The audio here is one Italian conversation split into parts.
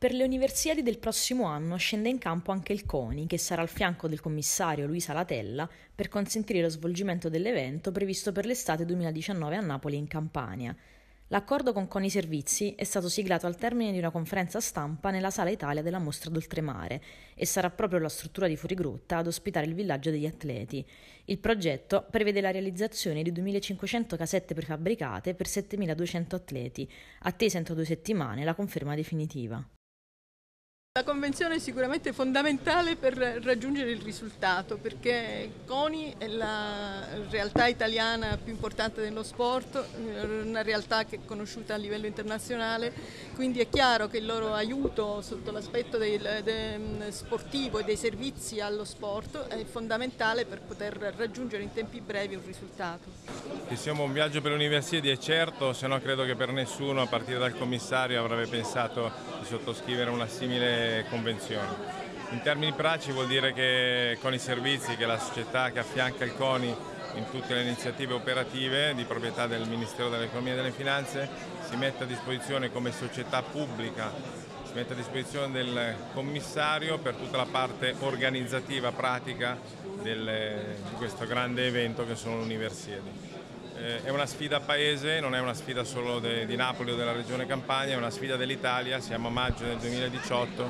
Per le Universiadi del prossimo anno scende in campo anche il CONI, che sarà al fianco del commissario Luisa Latella per consentire lo svolgimento dell'evento previsto per l'estate 2019 a Napoli in Campania. L'accordo con CONI Servizi è stato siglato al termine di una conferenza stampa nella Sala Italia della Mostra d'Oltremare e sarà proprio la struttura di Fuorigrotta ad ospitare il villaggio degli atleti. Il progetto prevede la realizzazione di 2.500 casette prefabbricate per 7.200 atleti, attesa entro 2 settimane la conferma definitiva. La convenzione è sicuramente fondamentale per raggiungere il risultato, perché CONI è la realtà italiana più importante dello sport, una realtà che è conosciuta a livello internazionale, quindi è chiaro che il loro aiuto sotto l'aspetto sportivo e dei servizi allo sport è fondamentale per poter raggiungere in tempi brevi un risultato. Che siamo un viaggio per le universiadi è certo, se no credo che per nessuno, a partire dal commissario, avrebbe pensato di sottoscrivere una simile convenzione. In termini pratici vuol dire che CONI Servizi, che è la società che affianca il CONI in tutte le iniziative operative di proprietà del Ministero dell'Economia e delle Finanze, si mette a disposizione come società pubblica, si mette a disposizione del commissario per tutta la parte organizzativa, pratica di questo grande evento che sono le Universiadi. È una sfida paese, non è una sfida solo di Napoli o della regione Campania, è una sfida dell'Italia. Siamo a maggio del 2018,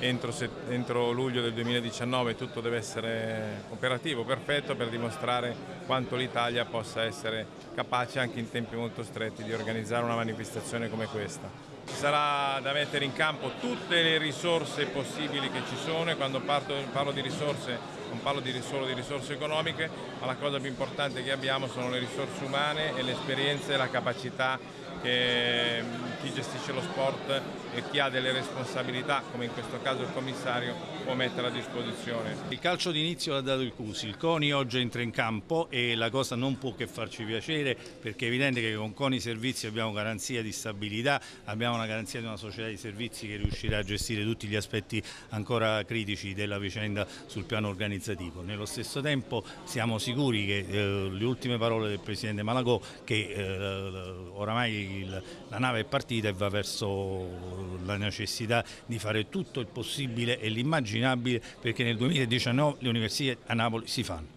entro luglio del 2019 tutto deve essere operativo, perfetto, per dimostrare quanto l'Italia possa essere capace anche in tempi molto stretti di organizzare una manifestazione come questa. Ci sarà da mettere in campo tutte le risorse possibili che ci sono, e quando parlo di risorse non parlo solo di risorse economiche, ma la cosa più importante che abbiamo sono le risorse umane e l'esperienza e la capacità che chi gestisce lo sport e chi ha delle responsabilità, come in questo caso il commissario, può mettere a disposizione. Il calcio d'inizio l'ha dato il CUSI, il CONI oggi entra in campo e la cosa non può che farci piacere, perché è evidente che con CONI Servizi abbiamo garanzia di stabilità, abbiamo una garanzia di una società di servizi che riuscirà a gestire tutti gli aspetti ancora critici della vicenda sul piano organizzativo. Nello stesso tempo siamo sicuri che le ultime parole del Presidente Malagò, che oramai la nave è partita e va verso la necessità di fare tutto il possibile e l'immaginabile perché nel 2019 le università a Napoli si fanno.